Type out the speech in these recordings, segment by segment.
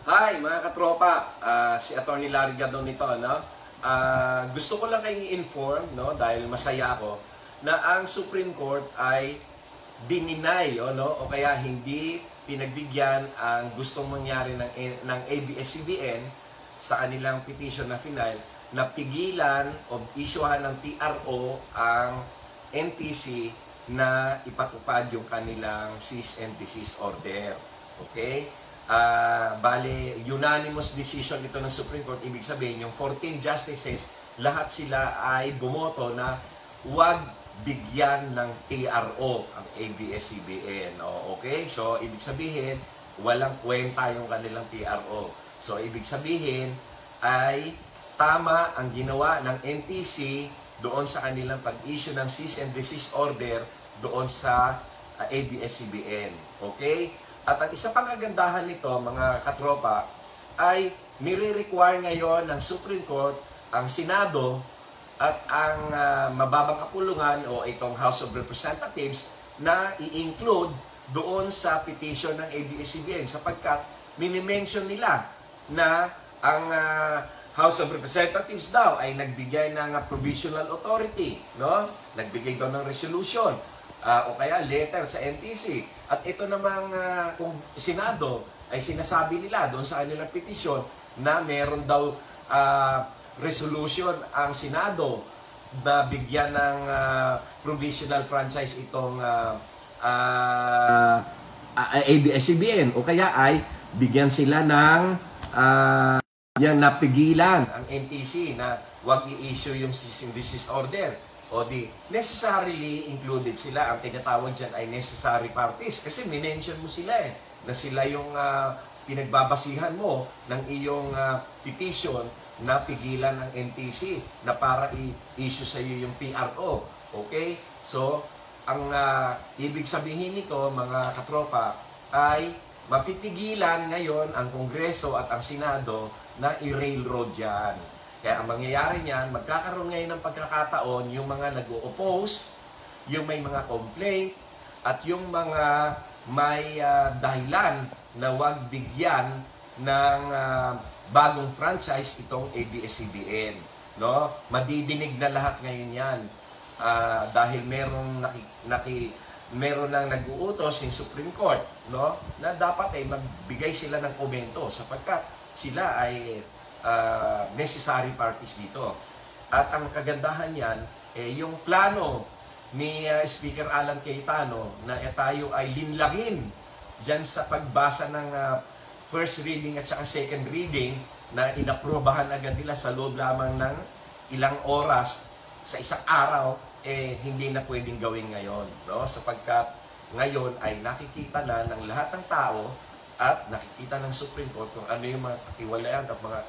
Hi mga katropa, si Atty. Larry Gadon nito, no? Gusto ko lang kayong i-inform, no, dahil masaya ako, na ang Supreme Court ay dininay, no, o kaya hindi pinagbigyan ang gustong mangyari ng ABS-CBN sa kanilang petition na final na pigilan o isyuhan ng PRO ang NTC na ipatupad yung kanilang cease and desist order. Okay? Bale, unanimous decision ito ng Supreme Court. Ibig sabihin, yung 14 justices, lahat sila ay bumoto na huwag bigyan ng PRO ang ABS-CBN. Okay? So, ibig sabihin, walang kwenta yung kanilang PRO. So, ibig sabihin, ay tama ang ginawa ng NTC doon sa kanilang pag-issue ng cease and desist order doon sa ABS-CBN. Okay? At ang isa pang kagandahan nito, mga katropa, ay nire-require ngayon ng Supreme Court, ang Senado, at ang mababang kapulungan o itong House of Representatives na i-include doon sa petition ng ABS-CBN sapagkat minimension nila na ang House of Representatives daw ay nagbigay ng provisional authority, no? Nagbigay daw ng resolution. O kaya letter sa NTC. At ito namang kung Senado ay sinasabi nila doon sa kanilang petisyon na meron daw resolution ang Senado na bigyan ng provisional franchise itong ABS-CBN o kaya ay bigyan sila ng yan napigilan ang NTC na wag i-issue yung cease and desist order. O di, necessarily included sila. Ang tinatawag dyan ay necessary parties. Kasi minention mo sila na sila yung pinagbabasihan mo ng iyong petition na pigilan ng NTC na para i-issue sa iyo yung PRO. Okay? So, ang ibig sabihin nito, mga katropa, ay mapipigilan ngayon ang Kongreso at ang Senado na i-railroad yan. Kaya ang mangyayari niyan, magkakaroon ngayon ng pagkakataon yung mga nag-o-oppose, yung may mga complaint, at yung mga may dahilan na wag bigyan ng bagong franchise itong ABS-CBN. No? Madidinig na lahat ngayon yan. Dahil meron nang nag-uutos ng Supreme Court, no? Na dapat ay magbigay sila ng komento sapagkat sila ay necessary parties dito. At ang kagandahan yan, yung plano ni Speaker Alan Cayetano na tayo ay linlagin dyan sa pagbasa ng first reading at saka second reading na inaprobahan agad nila sa loob lamang ng ilang oras sa isang araw, hindi na pwedeng gawin ngayon. No? Sapagkat ngayon ay nakikita na ng lahat ng tao at nakikita ng Supreme Court kung ano yung mga katiwalayan at mga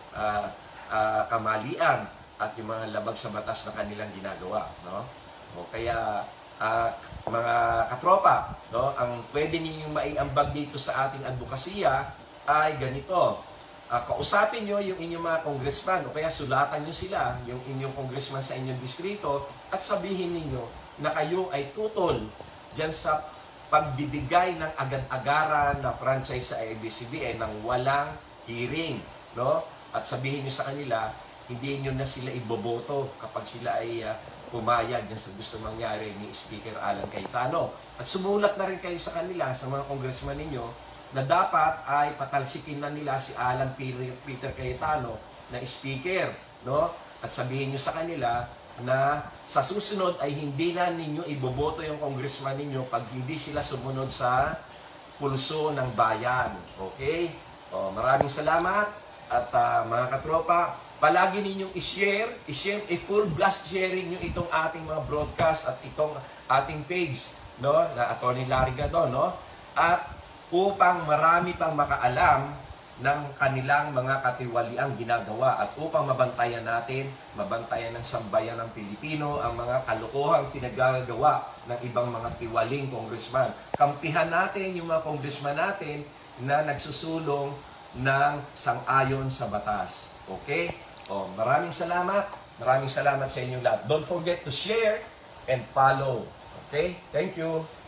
kamalian at yung mga labag sa batas na kanilang ginagawa, no? O kaya mga katropa, no, ang pwede ninyong maiambag dito sa ating advokasya ay ganito. Kausapin niyo yung inyong mga congressman o kaya sulatan niyo sila, yung inyong congressman sa inyong distrito at sabihin niyo na kayo ay tutol diyan sa pagbibigay ng agad-agaran na franchise sa ABS-CBN ng walang hearing, no? At sabihin nyo sa kanila, hindi nyo na sila iboboto kapag sila ay pumayag sa gusto mangyari ni Speaker Alan Cayetano. At sumulat na rin kayo sa kanila, sa mga congressman ninyo, na dapat ay patalsikin na nila si Alan Peter Cayetano na speaker. No? At sabihin nyo sa kanila na sa susunod ay hindi na ninyo iboboto yung congressman ninyo pag hindi sila sumunod sa pulso ng bayan. Okay? Maraming salamat. At mga katropa, palagi ninyong i-share, full blast sharing nyo itong ating mga broadcast at itong ating page, no, na Atty. Larry Gadon, no? At upang marami pang makaalam ng kanilang mga katiwaliang ginagawa at upang mabantayan ng sambayan ng Pilipino ang mga kalokohang pinagagawa ng ibang mga tiwaling congressman. Kampihan natin yung mga congressman natin na nagsusulong ng sang-ayon sa batas. Okay? Maraming salamat. Maraming salamat sa inyong lahat. Don't forget to share and follow. Okay? Thank you.